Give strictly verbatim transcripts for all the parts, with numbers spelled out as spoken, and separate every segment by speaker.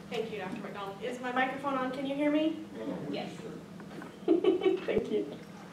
Speaker 1: Thank you, Doctor McDonald. Is my microphone on? Can you hear me?
Speaker 2: Yes.
Speaker 1: Thank you.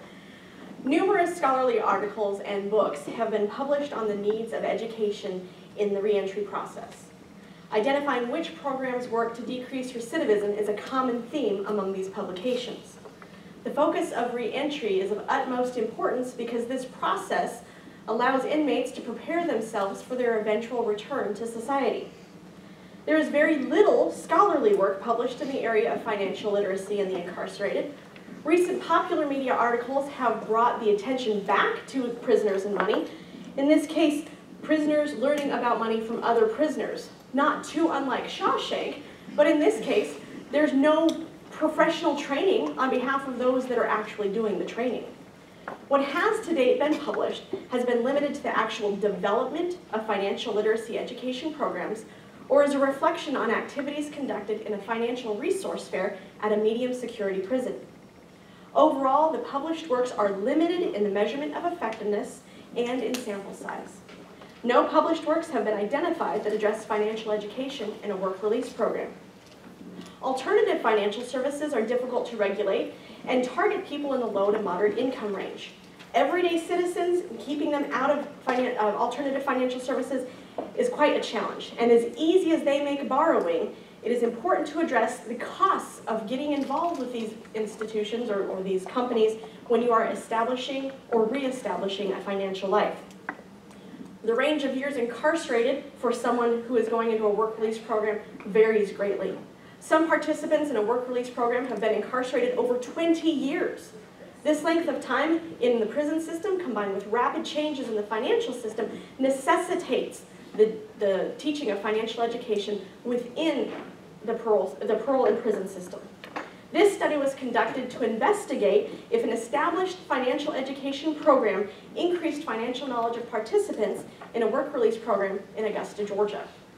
Speaker 1: Numerous scholarly articles and books have been published on the needs of education in the reentry process. Identifying which programs work to decrease recidivism is a common theme among these publications. The focus of reentry is of utmost importance because this process allows inmates to prepare themselves for their eventual return to society. There is very little scholarly work published in the area of financial literacy in the incarcerated. Recent popular media articles have brought the attention back to prisoners and money. In this case, prisoners learning about money from other prisoners. Not too unlike Shawshank, but in this case, there's no professional training on behalf of those that are actually doing the training. What has to date been published has been limited to the actual development of financial literacy education programs, or as a reflection on activities conducted in a financial resource fair at a medium security prison. Overall, the published works are limited in the measurement of effectiveness and in sample size. No published works have been identified that address financial education in a work release program. Alternative financial services are difficult to regulate and target people in the low to moderate income range. Everyday citizens, keeping them out of finan- uh, alternative financial services is quite a challenge. And as easy as they make borrowing, it is important to address the costs of getting involved with these institutions or, or these companies when you are establishing or reestablishing a financial life. The range of years incarcerated for someone who is going into a work release program varies greatly. Some participants in a work release program have been incarcerated over twenty years. This length of time in the prison system, combined with rapid changes in the financial system, necessitates the, the teaching of financial education within the parole, the parole and prison system. This study was conducted to investigate if an established financial education program increased financial knowledge of participants in a work release program in Augusta, Georgia.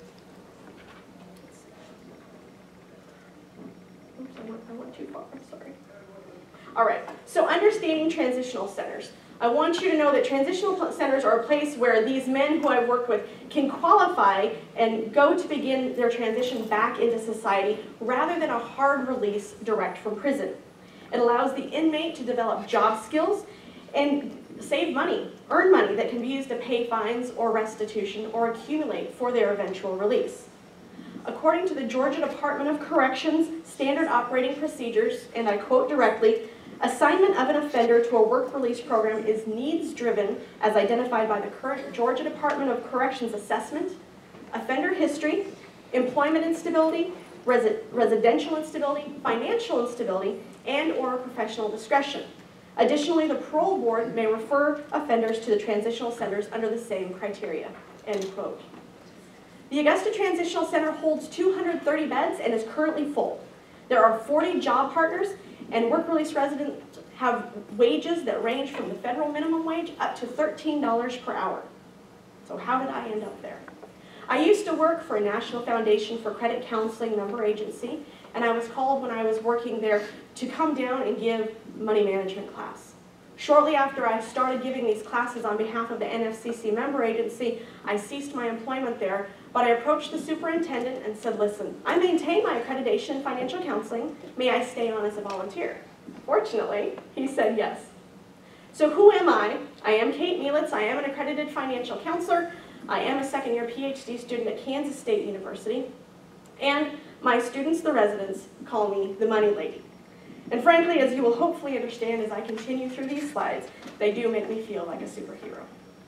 Speaker 1: Oops, I went, I went too far, I'm sorry. All right, so understanding transitional centers. I want you to know that transitional centers are a place where these men who I've worked with can qualify and go to begin their transition back into society rather than a hard release direct from prison. It allows the inmate to develop job skills and save money, earn money that can be used to pay fines or restitution or accumulate for their eventual release. According to the Georgia Department of Corrections Standard Operating Procedures, and I quote directly, assignment of an offender to a work release program is needs-driven as identified by the current Georgia Department of Corrections assessment, offender history, employment instability, resi residential instability, financial instability, and or professional discretion. Additionally, the parole board may refer offenders to the transitional centers under the same criteria, end quote. The Augusta Transitional Center holds two hundred thirty beds and is currently full. There are forty job partners, and work release residents have wages that range from the federal minimum wage up to thirteen dollars per hour. So how did I end up there? I used to work for a National Foundation for Credit Counseling member agency, and I was called when I was working there to come down and give money management class. Shortly after I started giving these classes on behalf of the N F C C member agency, I ceased my employment there, but I approached the superintendent and said, listen, I maintain my accreditation in financial counseling. May I stay on as a volunteer? Fortunately, he said yes. So who am I? I am Kate Mielitz. I am an accredited financial counselor. I am a second-year P H D student at Kansas State University. And my students, the residents, call me the Money Lady. And frankly, as you will hopefully understand as I continue through these slides, they do make me feel like a superhero.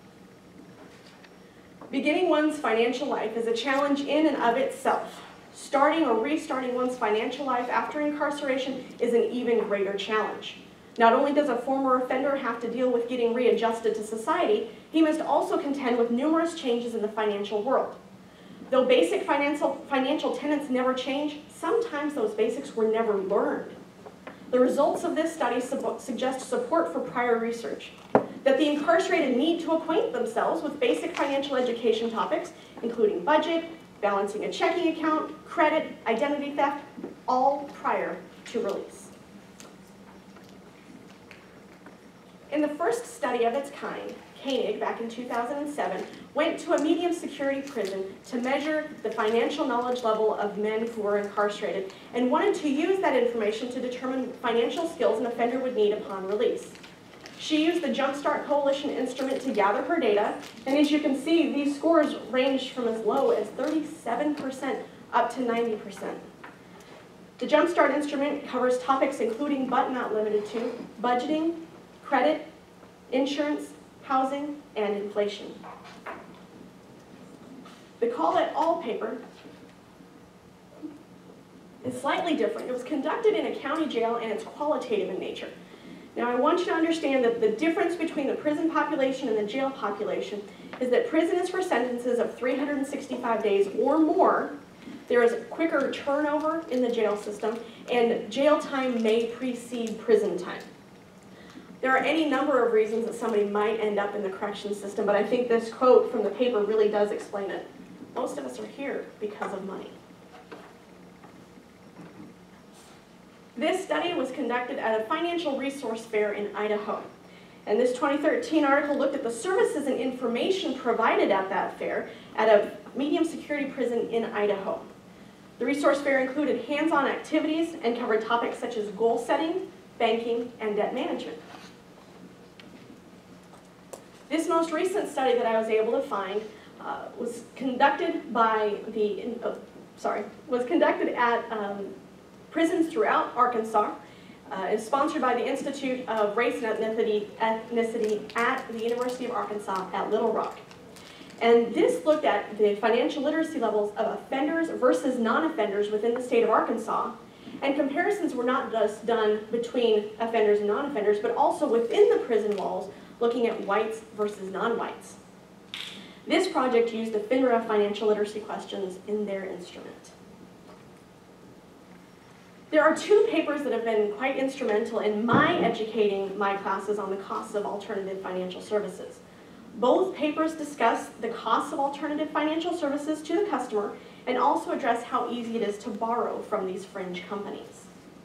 Speaker 1: Beginning one's financial life is a challenge in and of itself. Starting or restarting one's financial life after incarceration is an even greater challenge. Not only does a former offender have to deal with getting readjusted to society, he must also contend with numerous changes in the financial world. Though basic financial, financial tenets never change, sometimes those basics were never learned. The results of this study suggest support for prior research, that the incarcerated need to acquaint themselves with basic financial education topics, including budget, balancing a checking account, credit, identity theft, all prior to release. In the first study of its kind, Koenig, back in two thousand seven, went to a medium security prison to measure the financial knowledge level of men who were incarcerated and wanted to use that information to determine financial skills an offender would need upon release. She used the Jumpstart Coalition instrument to gather her data, and as you can see, these scores ranged from as low as thirty-seven percent up to ninety percent. The Jumpstart instrument covers topics including, but not limited to, budgeting, credit, insurance, housing, and inflation. The Call It All paper is slightly different. It was conducted in a county jail and it's qualitative in nature. Now I want you to understand that the difference between the prison population and the jail population is that prison is for sentences of three hundred sixty-five days or more. There is a quicker turnover in the jail system, and jail time may precede prison time. There are any number of reasons that somebody might end up in the correction system, but I think this quote from the paper really does explain it. Most of us are here because of money. This study was conducted at a financial resource fair in Idaho. And this twenty thirteen article looked at the services and information provided at that fair at a medium security prison in Idaho. The resource fair included hands-on activities and covered topics such as goal setting, banking, and debt management. This most recent study that I was able to find uh, was conducted by the, uh, sorry, was conducted at um, prisons throughout Arkansas. Uh, is sponsored by the Institute of Race and Ethnicity, Ethnicity at the University of Arkansas at Little Rock. And this looked at the financial literacy levels of offenders versus non-offenders within the state of Arkansas. And comparisons were not just done between offenders and non-offenders, but also within the prison walls, looking at whites versus non-whites. This project used the FINRA financial literacy questions in their instrument. There are two papers that have been quite instrumental in my educating my classes on the costs of alternative financial services. Both papers discuss the costs of alternative financial services to the customer and also address how easy it is to borrow from these fringe companies.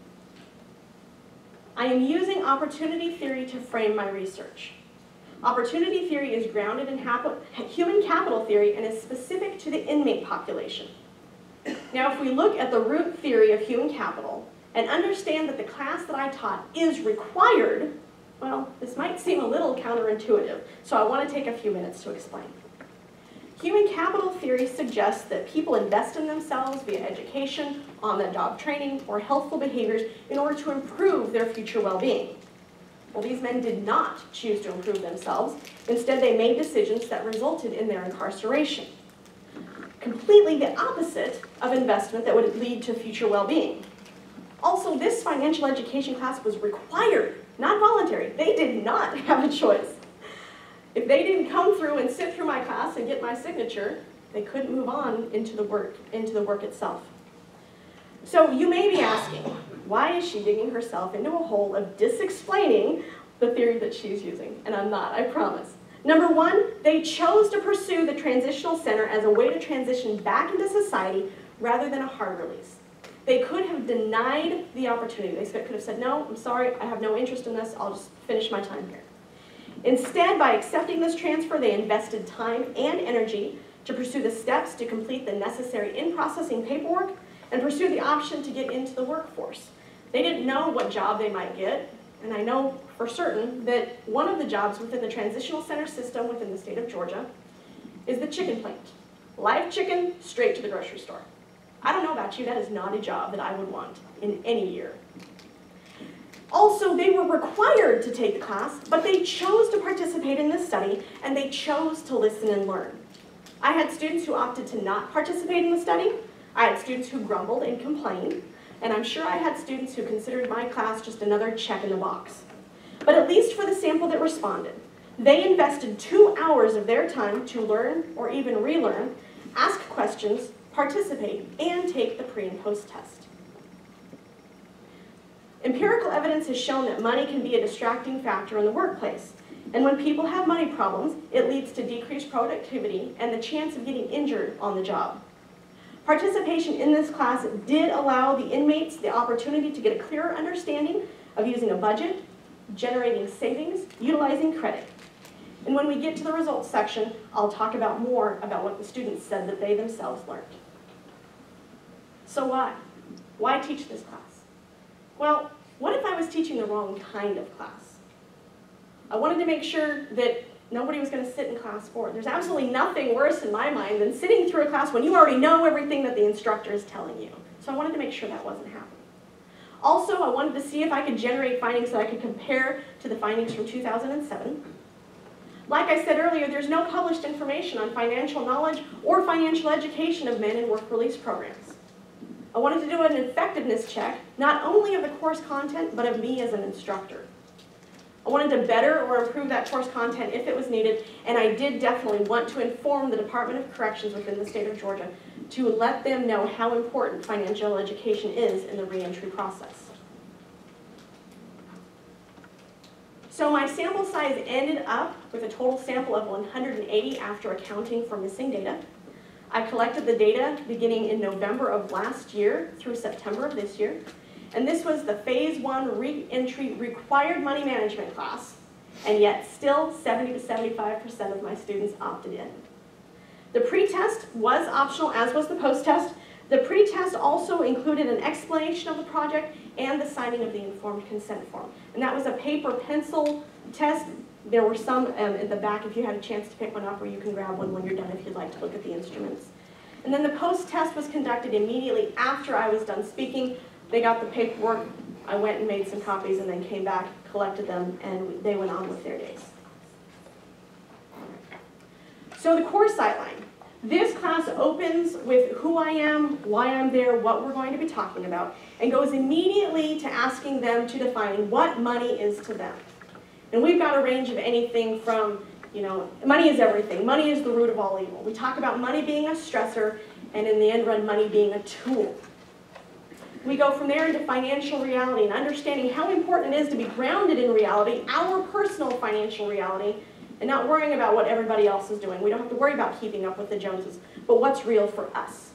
Speaker 1: I am using opportunity theory to frame my research. Opportunity theory is grounded in human capital theory and is specific to the inmate population. Now, if we look at the root theory of human capital and understand that the class that I taught is required, well, this might seem a little counterintuitive, so I want to take a few minutes to explain. Human capital theory suggests that people invest in themselves via education, on-the-job training, or healthful behaviors in order to improve their future well-being. Well, these men did not choose to improve themselves. Instead, they made decisions that resulted in their incarceration. Completely the opposite of investment that would lead to future well-being. Also, this financial education class was required, not voluntary. They did not have a choice. If they didn't come through and sit through my class and get my signature, they couldn't move on into the work, into the work itself. So you may be asking, why is she digging herself into a hole of disexplaining the theory that she's using? And I'm not, I promise. Number one, they chose to pursue the transitional center as a way to transition back into society rather than a hard release. They could have denied the opportunity. They could have said, no, I'm sorry, I have no interest in this, I'll just finish my time here. Instead, by accepting this transfer, they invested time and energy to pursue the steps to complete the necessary in-processing paperwork and pursue the option to get into the workforce. They didn't know what job they might get, and I know for certain that one of the jobs within the transitional center system within the state of Georgia is the chicken plant. Live chicken, straight to the grocery store. I don't know about you, that is not a job that I would want in any year. Also, they were required to take the class, but they chose to participate in this study, and they chose to listen and learn. I had students who opted to not participate in the study. I had students who grumbled and complained, and I'm sure I had students who considered my class just another check in the box. But at least for the sample that responded, they invested two hours of their time to learn or even relearn, ask questions, participate, and take the pre and post test. Empirical evidence has shown that money can be a distracting factor in the workplace. And when people have money problems, it leads to decreased productivity and the chance of getting injured on the job. Participation in this class did allow the inmates the opportunity to get a clearer understanding of using a budget, generating savings, utilizing credit. And when we get to the results section, I'll talk about more about what the students said that they themselves learned. So why? Why teach this class? Well, what if I was teaching the wrong kind of class? I wanted to make sure that nobody was going to sit in class four. There's absolutely nothing worse in my mind than sitting through a class when you already know everything that the instructor is telling you. So I wanted to make sure that wasn't happening. Also, I wanted to see if I could generate findings that I could compare to the findings from two thousand seven. Like I said earlier, there's no published information on financial knowledge or financial education of men in work release programs. I wanted to do an effectiveness check, not only of the course content, but of me as an instructor. I wanted to better or improve that course content if it was needed, and I did definitely want to inform the Department of Corrections within the state of Georgia to let them know how important financial education is in the reentry process. So my sample size ended up with a total sample of one hundred eighty after accounting for missing data. I collected the data beginning in November of last year through September of this year. And this was the phase one re-entry required money management class, and yet still seventy to seventy-five percent of my students opted in. The pre-test was optional, as was the post-test. The pre-test also included an explanation of the project and the signing of the informed consent form. And that was a paper pencil test. There were some um, at the back if you had a chance to pick one up, or you can grab one when you're done if you'd like to look at the instruments. And then the post-test was conducted immediately after I was done speaking. They got the paperwork, I went and made some copies and then came back, collected them, and they went on with their days. So the course outline. This class opens with who I am, why I'm there, what we're going to be talking about, and goes immediately to asking them to define what money is to them. And we've got a range of anything from, you know, money is everything. Money is the root of all evil. We talk about money being a stressor, and in the end run, money being a tool. We go from there into financial reality and understanding how important it is to be grounded in reality, our personal financial reality, and not worrying about what everybody else is doing. We don't have to worry about keeping up with the Joneses, but what's real for us.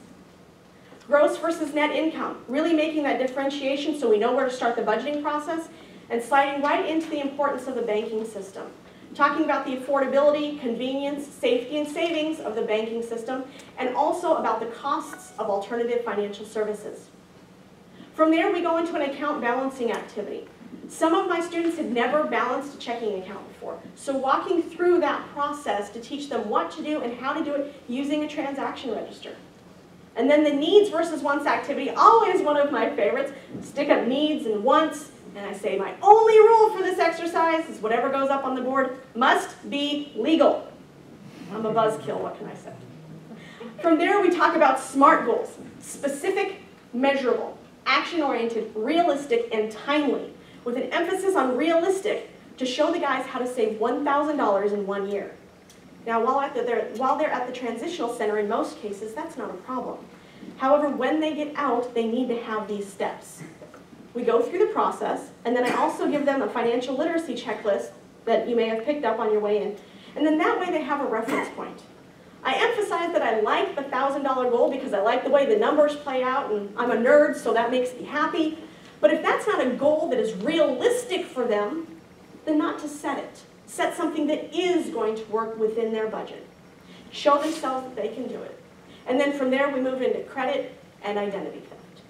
Speaker 1: Gross versus net income, really making that differentiation so we know where to start the budgeting process, and sliding right into the importance of the banking system. Talking about the affordability, convenience, safety, and savings of the banking system, and also about the costs of alternative financial services. From there, we go into an account balancing activity. Some of my students had never balanced a checking account before, so walking through that process to teach them what to do and how to do it using a transaction register. And then the needs versus wants activity, always one of my favorites. Stick up needs and wants, and I say my only rule for this exercise is whatever goes up on the board must be legal. I'm a buzzkill, what can I say? From there, we talk about SMART goals, specific, measurable, action-oriented, realistic, and timely, with an emphasis on realistic to show the guys how to save one thousand dollars in one year. Now, while, at the, they're, while they're at the transitional center, in most cases, that's not a problem. However, when they get out, they need to have these steps. We go through the process, and then I also give them a financial literacy checklist that you may have picked up on your way in, and then that way they have a reference point. I emphasize that I like the one thousand dollar goal because I like the way the numbers play out, and I'm a nerd, so that makes me happy. But if that's not a goal that is realistic for them, then not to set it. Set something that is going to work within their budget. Show themselves that they can do it. And then from there, we move into credit and identity theft.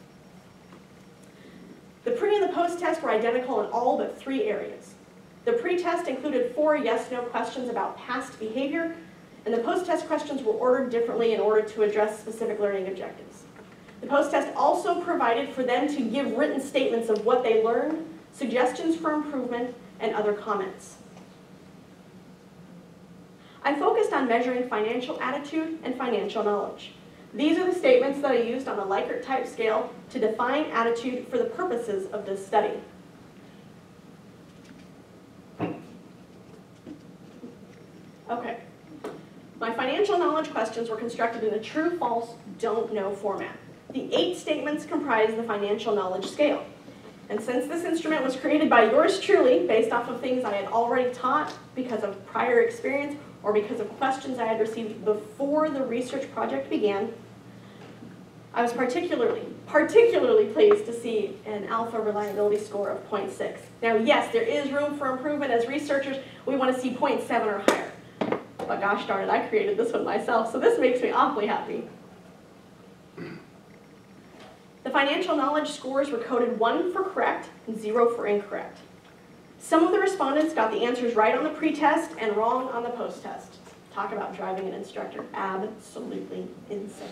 Speaker 1: The pre and the post-test were identical in all but three areas. The pre-test included four yes-no questions about past behavior, and the post-test questions were ordered differently in order to address specific learning objectives. The post-test also provided for them to give written statements of what they learned, suggestions for improvement, and other comments. I focused on measuring financial attitude and financial knowledge. These are the statements that I used on the Likert type scale to define attitude for the purposes of this study. Okay. My financial knowledge questions were constructed in a true, false, don't know format. The eight statements comprise the financial knowledge scale. And since this instrument was created by yours truly, based off of things I had already taught because of prior experience or because of questions I had received before the research project began, I was particularly, particularly pleased to see an alpha reliability score of zero point six. Now, yes, there is room for improvement. As researchers, we want to see zero point seven or higher. But gosh darn it, I created this one myself, so this makes me awfully happy. The financial knowledge scores were coded one for correct and zero for incorrect. Some of the respondents got the answers right on the pre-test and wrong on the post-test. Talk about driving an instructor absolutely insane.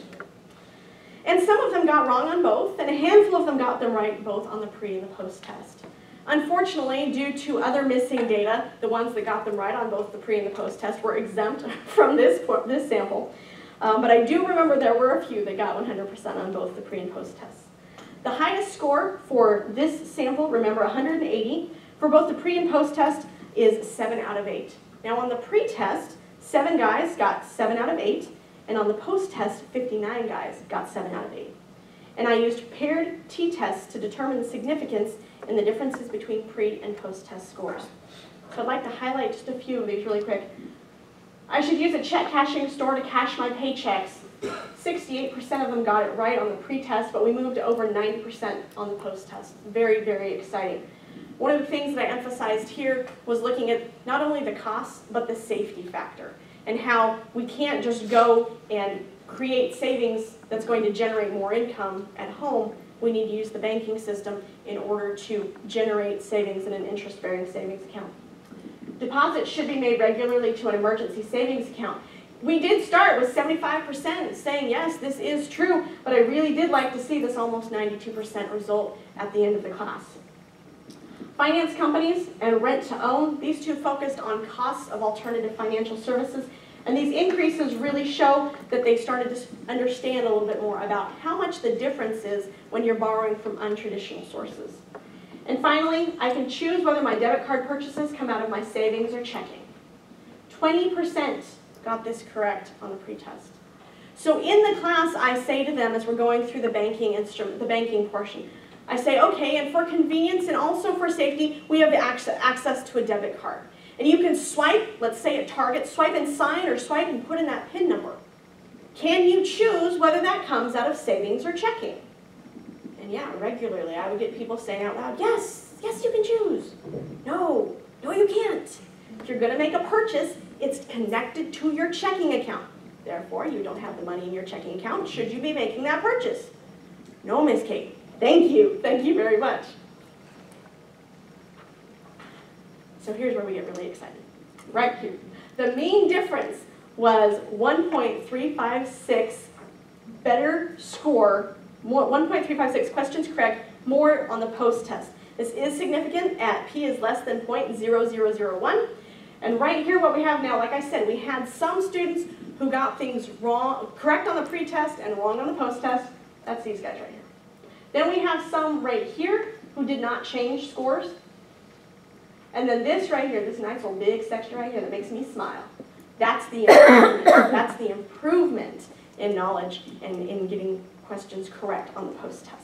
Speaker 1: And some of them got wrong on both, and a handful of them got them right both on the pre and the post-test. Unfortunately, due to other missing data, the ones that got them right on both the pre and the post-test were exempt from this, this sample. Um, but I do remember there were a few that got one hundred percent on both the pre and post-tests. The highest score for this sample, remember one hundred eighty, for both the pre and post-test is seven out of eight. Now on the pre-test, seven guys got seven out of eight, and on the post-test, fifty-nine guys got seven out of eight. And I used paired t-tests to determine the significance in the differences between pre and post-test scores. So I'd like to highlight just a few of these really quick. I should use a check cashing store to cash my paychecks. sixty-eight percent of them got it right on the pre-test, but we moved to over ninety percent on the post-test. Very, very exciting. One of the things that I emphasized here was looking at not only the costs, but the safety factor, and how we can't just go and create savings that's going to generate more income at home. We need to use the banking system in order to generate savings in an interest-bearing savings account. Deposits should be made regularly to an emergency savings account. We did start with seventy-five percent saying, yes, this is true, but I really did like to see this almost ninety-two percent result at the end of the class. Finance companies and rent-to-own, these two focused on costs of alternative financial services, and these increases really show that they started to understand a little bit more about how much the difference is when you're borrowing from untraditional sources. And finally, I can choose whether my debit card purchases come out of my savings or checking. twenty percent got this correct on the pre-test. So in the class, I say to them as we're going through the banking instrument, the banking portion, I say, okay, and for convenience and also for safety, we have access to a debit card. And you can swipe, let's say at Target, swipe and sign or swipe and put in that PIN number. Can you choose whether that comes out of savings or checking? And yeah, regularly I would get people saying out loud, yes, yes you can choose. No, no you can't. If you're gonna make a purchase, it's connected to your checking account. Therefore, you don't have the money in your checking account should you be making that purchase. No, Miss Kate. Thank you. Thank you very much. So here's where we get really excited. Right here. The mean difference was one point three five six better score, more, one point three five six questions correct, more on the post-test. This is significant at p is less than zero point zero zero zero one. And right here what we have now, like I said, we had some students who got things wrong, correct on the pre-test and wrong on the post-test. That's these guys right here. Then we have some right here who did not change scores. And then this right here, this nice little big section right here that makes me smile. That's the improvement. That's the improvement in knowledge and in getting questions correct on the post-test.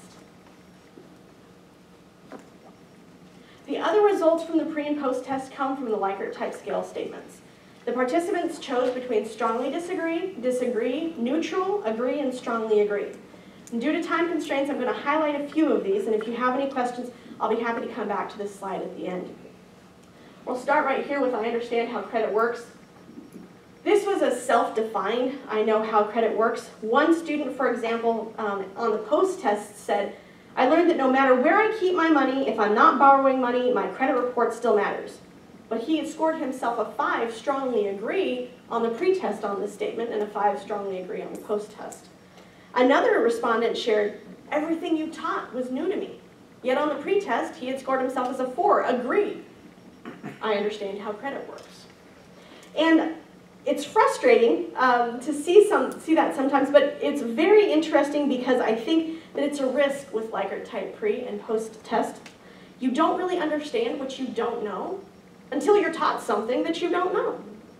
Speaker 1: The other results from the pre and post-test come from the Likert type scale statements. The participants chose between strongly disagree, disagree, neutral, agree, and strongly agree. And due to time constraints, I'm going to highlight a few of these, and if you have any questions, I'll be happy to come back to this slide at the end. We'll start right here with I understand how credit works. This was a self-defined, I know how credit works. One student, for example, um, on the post-test said, I learned that no matter where I keep my money, if I'm not borrowing money, my credit report still matters. But he had scored himself a five strongly agree on the pre-test on this statement and a five strongly agree on the post-test. Another respondent shared, everything you taught was new to me. Yet on the pre-test, he had scored himself as a four, agree. I understand how credit works. And it's frustrating um, to see, some, see that sometimes, but it's very interesting because I think that it's a risk with Likert type pre and post-test. You don't really understand what you don't know until you're taught something that you don't know.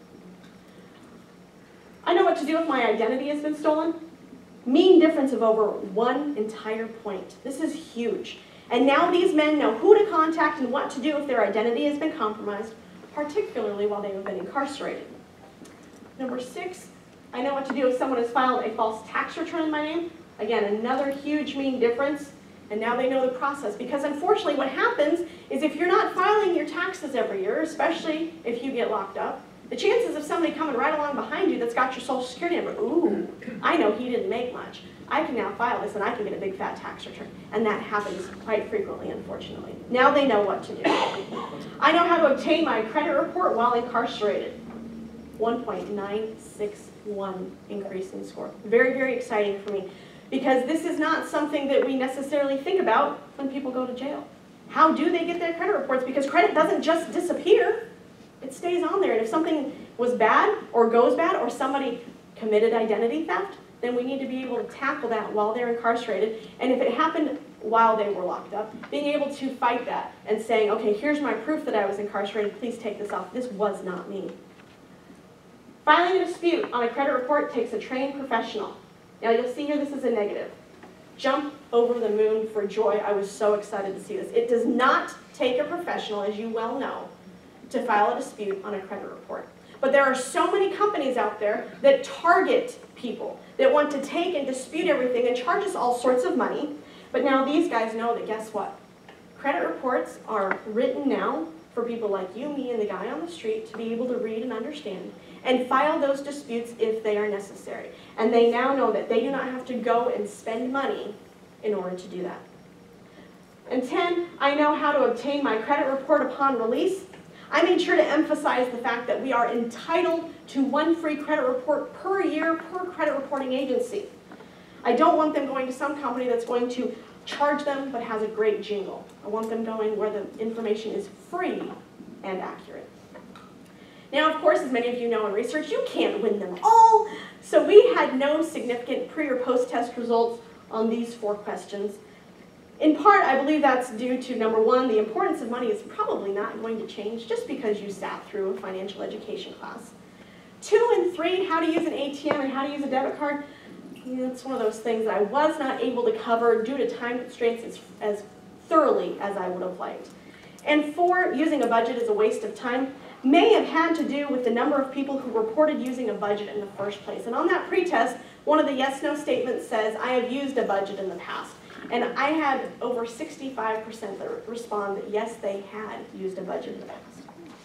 Speaker 1: I know what to do if my identity has been stolen. Mean difference of over one entire point. This is huge. And now these men know who to contact and what to do if their identity has been compromised, particularly while they have been incarcerated. Number six, I know what to do if someone has filed a false tax return in my name. Again, another huge mean difference, and now they know the process. Because unfortunately what happens is if you're not filing your taxes every year, especially if you get locked up, the chances of somebody coming right along behind you that's got your social security number, ooh, I know he didn't make much. I can now file this and I can get a big fat tax return. And that happens quite frequently, unfortunately. Now they know what to do. I know how to obtain my credit report while incarcerated. one point nine six one increase in score. Very, very exciting for me. Because this is not something that we necessarily think about when people go to jail. How do they get their credit reports? Because credit doesn't just disappear. It stays on there. And if something was bad or goes bad or somebody committed identity theft, then we need to be able to tackle that while they're incarcerated. And if it happened while they were locked up, being able to fight that and saying, okay, here's my proof that I was incarcerated, please take this off. This was not me. Filing a dispute on a credit report takes a trained professional. Now you'll see here this is a negative. Jump over the moon for joy. I was so excited to see this. It does not take a professional, as you well know, to file a dispute on a credit report. But there are so many companies out there that target people that want to take and dispute everything and charge us all sorts of money. But now these guys know that, guess what? Credit reports are written now for people like you, me, and the guy on the street to be able to read and understand and file those disputes if they are necessary. And they now know that they do not have to go and spend money in order to do that. And ten, I know how to obtain my credit report upon release. I made sure to emphasize the fact that we are entitled to one free credit report per year per credit reporting agency. I don't want them going to some company that's going to charge them but has a great jingle. I want them going where the information is free and accurate. Now, of course, as many of you know in research, you can't win them all. So we had no significant pre or post-test results on these four questions. In part, I believe that's due to, number one, the importance of money is probably not going to change just because you sat through a financial education class. Two and three, how to use an A T M and how to use a debit card, it's one of those things that I was not able to cover due to time constraints as, as thoroughly as I would have liked. And four, using a budget is a waste of time, may have had to do with the number of people who reported using a budget in the first place. And on that pretest, one of the yes-no statements says, I have used a budget in the past. And I had over sixty-five percent that respond that yes, they had used a budget in the past.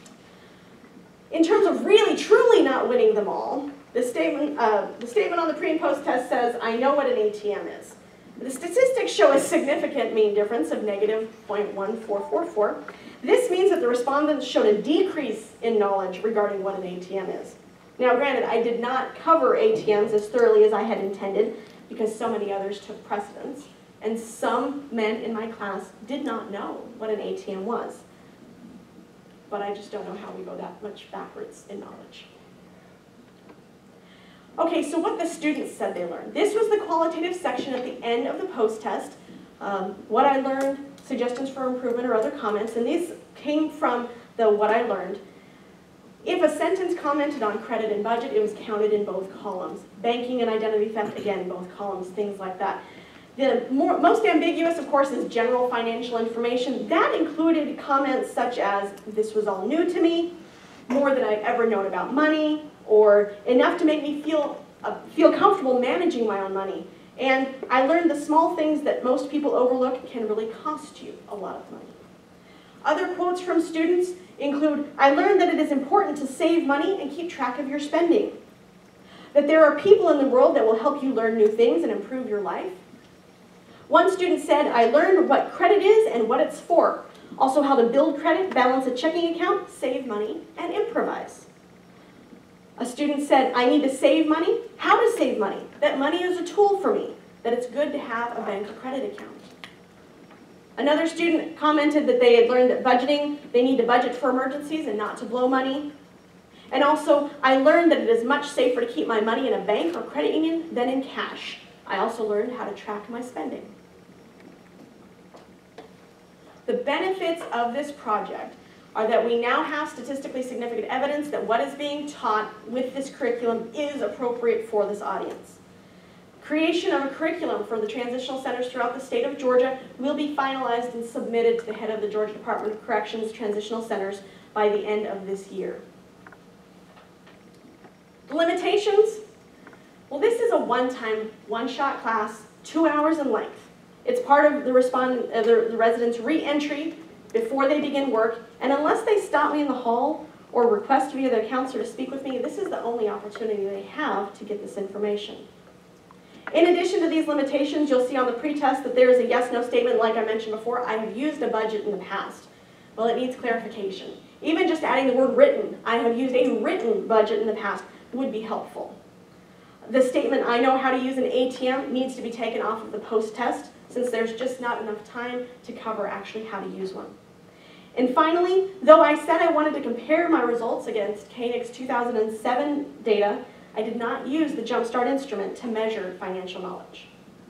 Speaker 1: In terms of really, truly not winning them all, the statement, uh, the statement on the pre and post test says, I know what an A T M is. The statistics show a significant mean difference of negative zero point one four four four. This means that the respondents showed a decrease in knowledge regarding what an A T M is. Now, granted, I did not cover A T Ms as thoroughly as I had intended because so many others took precedence. And some men in my class did not know what an A T M was. But I just don't know how we go that much backwards in knowledge. Okay, so what the students said they learned. This was the qualitative section at the end of the post-test. Um, what I learned, suggestions for improvement, or other comments, and these came from the what I learned. If a sentence commented on credit and budget, it was counted in both columns. Banking and identity theft, again, both columns, things like that. The more, most ambiguous, of course, is general financial information. That included comments such as, this was all new to me, more than I've ever known about money, or enough to make me feel, uh, feel comfortable managing my own money. And I learned the small things that most people overlook can really cost you a lot of money. Other quotes from students include, I learned that it is important to save money and keep track of your spending. That there are people in the world that will help you learn new things and improve your life. One student said, I learned what credit is and what it's for. Also how to build credit, balance a checking account, save money, and improvise. A student said, I need to save money. How to save money? That money is a tool for me. That it's good to have a bank or credit account. Another student commented that they had learned that budgeting, they need to budget for emergencies and not to blow money. And also, I learned that it is much safer to keep my money in a bank or credit union than in cash. I also learned how to track my spending. The benefits of this project are that we now have statistically significant evidence that what is being taught with this curriculum is appropriate for this audience. Creation of a curriculum for the transitional centers throughout the state of Georgia will be finalized and submitted to the head of the Georgia Department of Corrections Transitional Centers by the end of this year. Limitations? Well, this is a one-time, one-shot class, two hours in length. It's part of the, respondent, uh, the, the resident's re-entry before they begin work, and unless they stop me in the hall or request via their counselor to speak with me, this is the only opportunity they have to get this information. In addition to these limitations, you'll see on the pretest that there is a yes-no statement like I mentioned before. I have used a budget in the past. Well, it needs clarification. Even just adding the word written, I have used a written budget in the past, would be helpful. The statement, I know how to use an A T M, needs to be taken off of the post-test, since there's just not enough time to cover actually how to use one. And finally, though I said I wanted to compare my results against Koenig's two thousand seven data, I did not use the Jumpstart instrument to measure financial knowledge.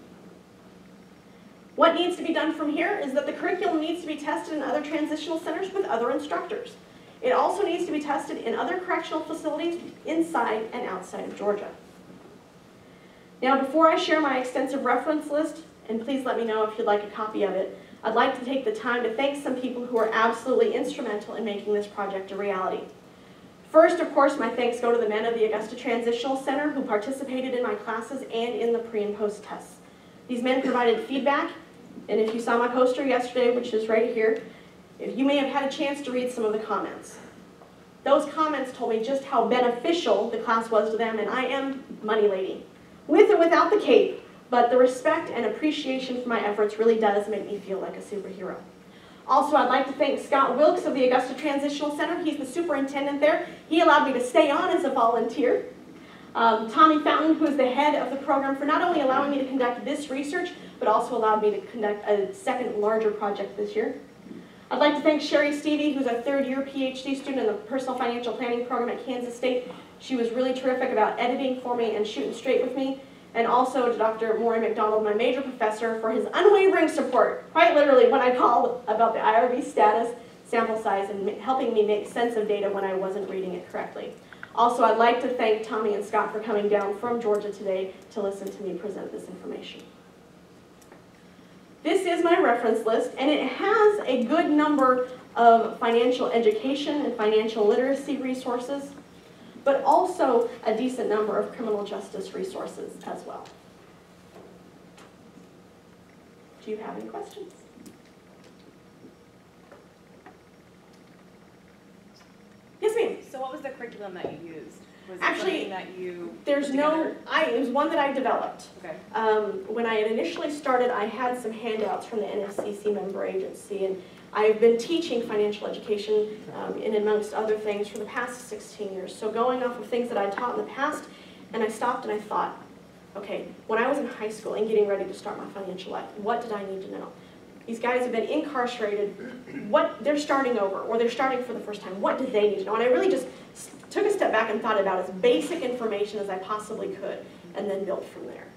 Speaker 1: What needs to be done from here is that the curriculum needs to be tested in other transitional centers with other instructors. It also needs to be tested in other correctional facilities inside and outside of Georgia. Now, before I share my extensive reference list, and please let me know if you'd like a copy of it, I'd like to take the time to thank some people who are absolutely instrumental in making this project a reality. First, of course, my thanks go to the men of the Augusta Transitional Center who participated in my classes and in the pre and post tests. These men provided feedback, and if you saw my poster yesterday, which is right here, you may have had a chance to read some of the comments. Those comments told me just how beneficial the class was to them, and I am money lady. With or without the cape, but the respect and appreciation for my efforts really does make me feel like a superhero. Also, I'd like to thank Scott Wilkes of the Augusta Transitional Center. He's the superintendent there. He allowed me to stay on as a volunteer. Um, Tommy Fountain, who is the head of the program, for not only allowing me to conduct this research, but also allowed me to conduct a second larger project this year. I'd like to thank Sherry Stevie, who's a third year PhD student in the Personal Financial Planning program at Kansas State. She was really terrific about editing for me and shooting straight with me. And also to Doctor Maury McDonald, my major professor, for his unwavering support, quite literally, when I called about the I R B status, sample size, and helping me make sense of data when I wasn't reading it correctly. Also, I'd like to thank Tommy and Scott for coming down from Georgia today to listen to me present this information. This is my reference list, and it has a good number of financial education and financial literacy resources, but also a decent number of criminal justice resources as well. Do you have any questions? Yes, ma'am.
Speaker 2: So what was the curriculum that you used? Was it
Speaker 1: Actually,
Speaker 2: something that you
Speaker 1: there's
Speaker 2: put
Speaker 1: no,
Speaker 2: together?
Speaker 1: I, it was one that I developed.
Speaker 2: Okay.
Speaker 1: Um, when I had initially started, I had some handouts from the N F C C member agency, and I've been teaching financial education um, in amongst other things for the past sixteen years. So going off of things that I taught in the past, and I stopped and I thought, okay, when I was in high school and getting ready to start my financial life, what did I need to know? These guys have been incarcerated, what, they're starting over, or they're starting for the first time, what do they need to know? And I really just took a step back and thought about as basic information as I possibly could, and then built from there.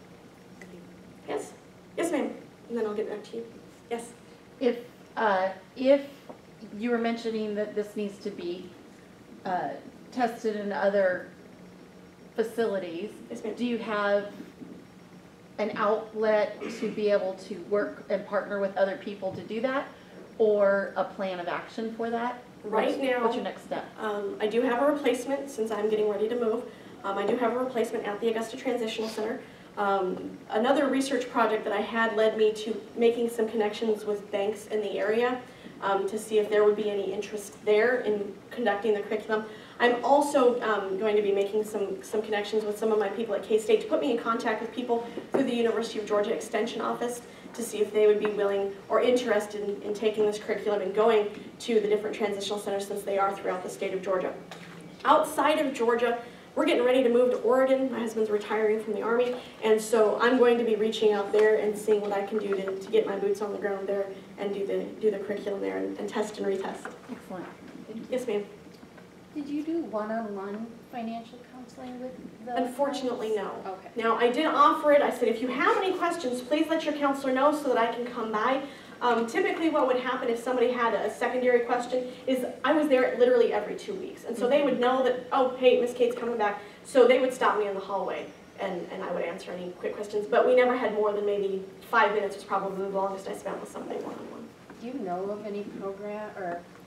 Speaker 1: Yes? Yes, ma'am. And then I'll get back to you. Yes?
Speaker 3: If, uh, if you were mentioning that this needs to be uh, tested in other facilities,
Speaker 1: Yes, ma'am.
Speaker 3: do you have an outlet to be able to work and partner with other people to do that, or a plan of action for that?
Speaker 1: Right
Speaker 3: what's,
Speaker 1: now,
Speaker 3: what's your next step?
Speaker 1: Um, I do have a replacement since I'm getting ready to move. Um, I do have a replacement at the Augusta Transitional Center. Um, another research project that I had led me to making some connections with banks in the area um, to see if there would be any interest there in conducting the curriculum. I'm also um, going to be making some, some connections with some of my people at K-State to put me in contact with people through the University of Georgia Extension Office to see if they would be willing or interested in, in taking this curriculum and going to the different transitional centers since they are throughout the state of Georgia. Outside of Georgia, we're getting ready to move to Oregon. My husband's retiring from the Army, and so I'm going to be reaching out there and seeing what I can do to, to get my boots on the ground there and do the, do the curriculum there and, and test and retest.
Speaker 3: Excellent.
Speaker 1: Yes, ma'am.
Speaker 4: Did you do one-on-one financial counseling with the
Speaker 1: Unfortunately, no.
Speaker 4: Okay.
Speaker 1: Now, I did offer it. I said, if you have any questions, please let your counselor know so that I can come by. Um, typically, what would happen if somebody had a secondary question is I was there literally every two weeks. And so they would know that, oh, hey, Miss Kate's coming back. So they would stop me in the hallway, and, and I would answer any quick questions. But we never had more than maybe five minutes was probably the longest I spent with somebody one-on-one.
Speaker 4: Do you know of any program or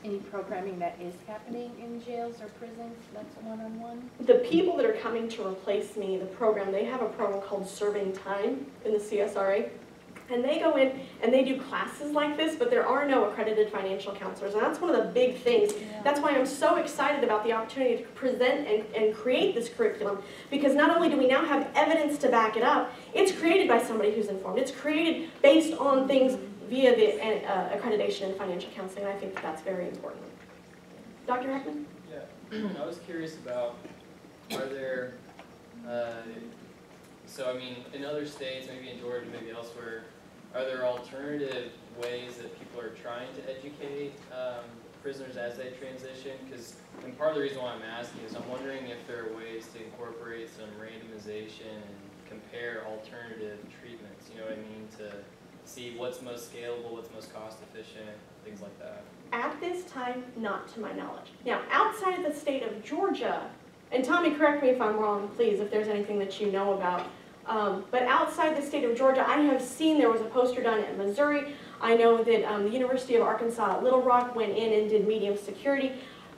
Speaker 4: any programming that is happening in jails or prisons that's one-on-one?
Speaker 1: The people that are coming to replace me, the program, they have a program called Serving Time in the C S R A. And they go in and they do classes like this, but there are no accredited financial counselors. And that's one of the big things.
Speaker 4: Yeah.
Speaker 1: That's why I'm so excited about the opportunity to present and, and create this curriculum. Because not only do we now have evidence to back it up, it's created by somebody who's informed. It's created based on things via the uh, accreditation in financial counseling. And I think that that's very important. Doctor Heckman?
Speaker 5: Yeah, I was curious about, are there, uh, so I mean, in other states, maybe in Georgia, maybe elsewhere, are there alternative ways that people are trying to educate um, prisoners as they transition? Because, and part of the reason why I'm asking is I'm wondering if there are ways to incorporate some randomization and compare alternative treatments, you know what I mean, to see what's most scalable, what's most cost efficient, things like that.
Speaker 1: At this time, not to my knowledge. Now, outside of the state of Georgia, and Tommy, correct me if I'm wrong, please, if there's anything that you know about, um, but outside the state of Georgia, I have seen there was a poster done in Missouri. I know that um, the University of Arkansas at Little Rock went in and did medium security.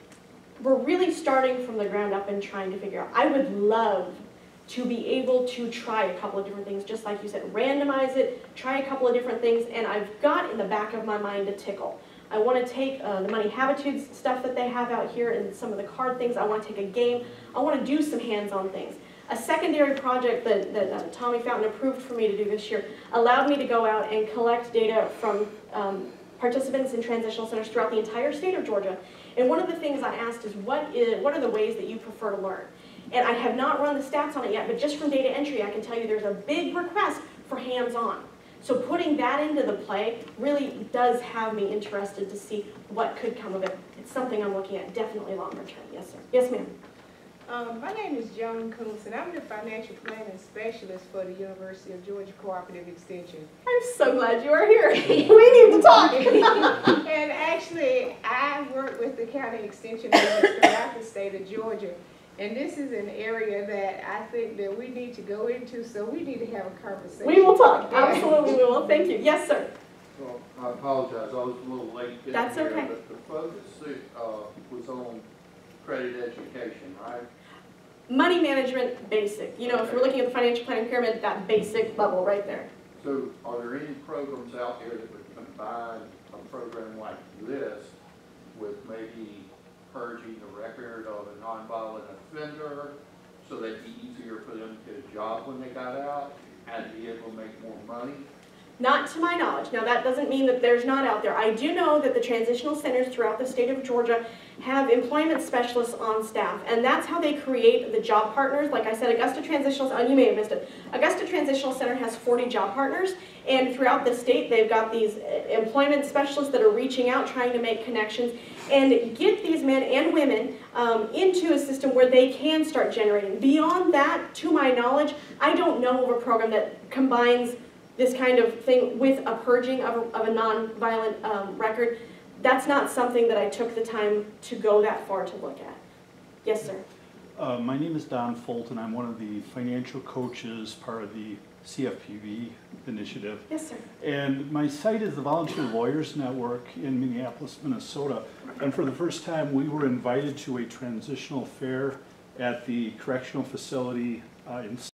Speaker 1: We're really starting from the ground up and trying to figure out. I would love to be able to try a couple of different things, just like you said, randomize it, try a couple of different things, and I've got in the back of my mind a tickle. I want to take uh, the Money Habitudes stuff that they have out here and some of the card things. I want to take a game. I want to do some hands-on things. A secondary project that, that uh, Tommy Fountain approved for me to do this year allowed me to go out and collect data from um, participants in transitional centers throughout the entire state of Georgia. And one of the things I asked is, what is, what are the ways that you prefer to learn? And I have not run the stats on it yet, but just from data entry, I can tell you there's a big request for hands-on. So putting that into the play really does have me interested to see what could come of it. It's something I'm looking at definitely longer term. Yes, sir. Yes, ma'am.
Speaker 6: Um, my name is Joan Coons, and I'm the financial planning specialist for the University of Georgia Cooperative Extension.
Speaker 1: I'm so glad you are here. We need to talk.
Speaker 6: And actually, I work with the county extension agents throughout the state of Georgia. And this is an area that I think that we need to go into, so we need to have a conversation.
Speaker 1: We will talk. Absolutely, we will. Thank you. Yes, sir.
Speaker 7: Well, I apologize, I was a little late getting
Speaker 1: That's
Speaker 7: here,
Speaker 1: okay.
Speaker 7: but the focus uh, was on credit education, right?
Speaker 1: Money management, basic. You know, if we're looking at the financial planning pyramid, that basic level right there.
Speaker 7: So are there any programs out there that would combine a program like this with maybe purging the record of a nonviolent offender so that it'd be easier for them to get a job when they got out and be able to make more money?
Speaker 1: Not to my knowledge. Now, that doesn't mean that there's not out there. I do know that the transitional centers throughout the state of Georgia have employment specialists on staff, and that's how they create the job partners. Like I said, Augusta Transitional, and you may have missed it, Augusta Transitional Center has forty job partners, and throughout the state, they've got these employment specialists that are reaching out, trying to make connections, and get these men and women um, into a system where they can start generating. Beyond that, to my knowledge, I don't know of a program that combines this kind of thing with a purging of a, of a non-violent um, record. That's not something that I took the time to go that far to look at. Yes, sir.
Speaker 8: Uh, my name is Don Fulton. I'm one of the financial coaches, part of the C F P B initiative.
Speaker 1: Yes, sir.
Speaker 8: And my site is the Volunteer Lawyers Network in Minneapolis, Minnesota. And for the first time, we were invited to a transitional fair at the correctional facility uh, in